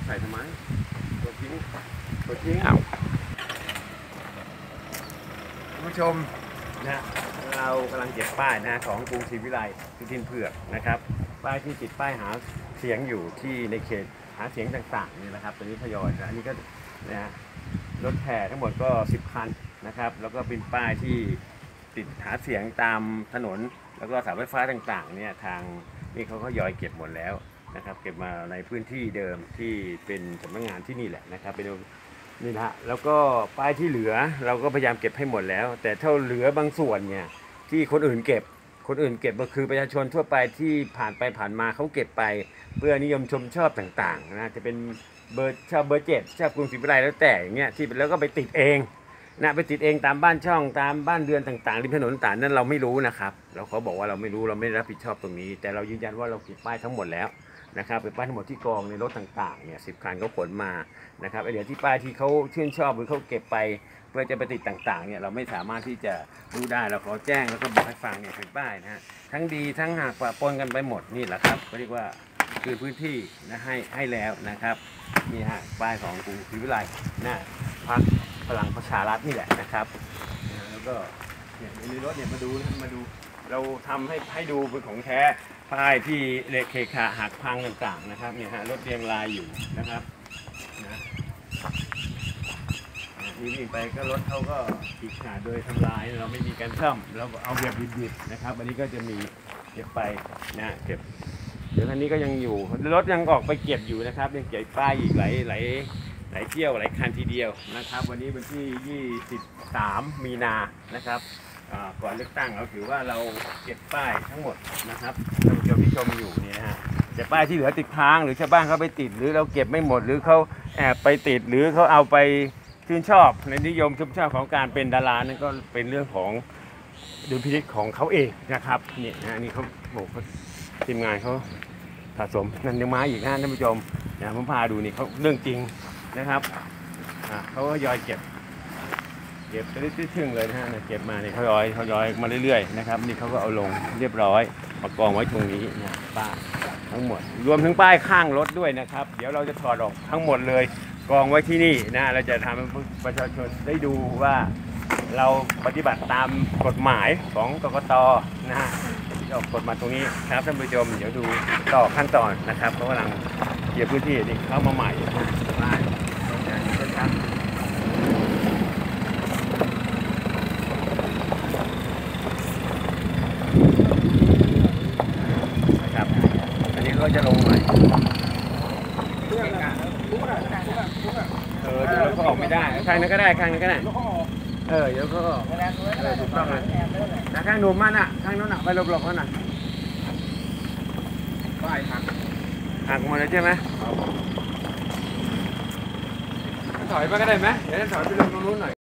ส่ทำไมกดทิ้งท่านผู้ชมนะเรากำลังเก็บป้ายนะของกรุงศรีวิไลสุทินเผือกนะครับป้ายที่ติดป้ายหาเสียงอยู่ที่ในเขตหาเสียงต่างๆนี่นะครับตอนนี้ทยอยอันนี้ก็นะรถแห่ทั้งหมดก็10 คันนะครับแล้วก็เป็นป้ายที่ติดหาเสียงตามถนนแล้วก็เสาไฟฟ้าต่างๆเนี่ยทางนี่เขาก็ยอยเก็บหมดแล้วนะครับเก็บมาในพื้นที่เดิมที่เป็นสำนักงานที่นี่แหละนะครับเป็นนี่นะแล้วก็ป้ายที่เหลือเราก็พยายามเก็บให้หมดแล้วแต่เท่าเหลือบางส่วนเนี่ยที่คนอื่นเก็บก็คือประชาชนทั่วไปที่ผ่านไปผ่านมาเขาเก็บไปเพื่อนิยมชมชอบต่างๆนะจะเป็นเบอร์ชอบเบอร์7ชอบกรุงศรีวิไลแล้วแต่อย่างเงี้ยที่แล้วก็ไปติดเองนะไปติดเองตามบ้านช่องตามบ้านเรือนต่างๆริมถนนต่างๆนั้นเราไม่รู้นะครับเราเขาบอกว่าเราไม่รู้เราไม่รับผิดชอบตรงนี้แต่เรายืนยันว่าเราติดป้ายทั้งหมดแล้วนะครับเป็นป้ายทั้งหมดที่กองในรถต่างๆเนี่ย10 คันเขาขนมานะครับไอเดี๋ยวที่ป้ายที่เขาชื่นชอบหรือเขาเก็บไปเพื่อจะไปติดต่างๆเนี่ยเราไม่สามารถที่จะรู้ได้เราขอแจ้งแล้วก็บอกให้ฟังเนี่ยเป็นป้ายนะฮะทั้งดีทั้งหักปะปนกันไปหมดนี่แหละครับก็เรียกว่าคือพื้นที่นะให้แล้วนะครับนี่ฮะป้ายของกรุงศรีวิไลนะพรรคพลังประชารัฐนี่แหละนะครับแล้วก็เนี่ยในรถเนี่ยมาดูเราทำให้ดูเป็นของแท้ป้ายที่เละเคขาหักพังต่างๆนะครับเนี่ยฮะรถเรียงรายอยู่นะครับนะวิ่งไปก็รถเขาก็ขีดขาดโดยทำลายเราไม่มีการซ่อมเราเอาแบบดิบๆนะครับอันนี้ก็จะมีเก็บไปนะเก็บเดี๋ยวคันนี้ก็ยังอยู่รถยังออกไปเก็บอยู่นะครับยังเก็บป้ายอีกหลายเที่ยวหลายคันทีเดียวนะครับวันนี้วันที่23 มีนานะครับก่อนเลือกตั้งเราถือว่าเราเก็บป้ายทั้งหมดนะครับท่านผู้ชมที่ชมอยู่นี่นะฮะแต่ป้ายที่เหลือติดค้างหรือชาวบ้านเขาไปติดหรือเราเก็บไม่หมดหรือเขาแอบไปติดหรือเขาเอาไปชื่นชอบในนิยมชมชอบของการเป็นดารานั่นก็เป็นเรื่องของดุลพินิจของเขาเองนะครับนี่นะนี่เขาบอกทีมงานเขาสะสมนั่นยังมาอีกนะท่านผู้ชมนะผมพาดูนี่เขาเรื่องจริงนะครับเขาก็ยอยเก็บไปเรื่อยๆเลยนะฮะเก็บมาเนี่ยเขาย้อยมาเรื่อยๆนะครับนี่เขาก็เอาลงเรียบร้อยมากองไว้ตรงนี้นะป้ายทั้งหมดรวมถึงป้ายข้างรถด้วยนะครับเดี๋ยวเราจะถอดออกทั้งหมดเลยกองไว้ที่นี่นะเราจะทำให้ประชาชนได้ดูว่าเราปฏิบัติตามกฎหมายของกกต.นะฮะที่ออกกฎมาตรงนี้ครับท่านผู้ชมเดี๋ยวดูต่อขั้นตอนนะครับเขากำลังเกี่ยวพื้นที่นี่เข้ามาใหม่ป้ายนะครับอันนี้ก็จะลงใหม่เดี๋ยวเราก็ออกไม่ได้ข้างนั้นก็ได้เดี๋ยวก็ถูกต้องเลยแต่ข้างหนุ่มมันอ่ะข้างนู้นอ่ะไปหลบๆเขาหน่อยป้ายหักหมดเลยใช่ไหมถอยไปก็ได้ไหมเดี๋ยวถอยไปลงตรงนู้นหน่อย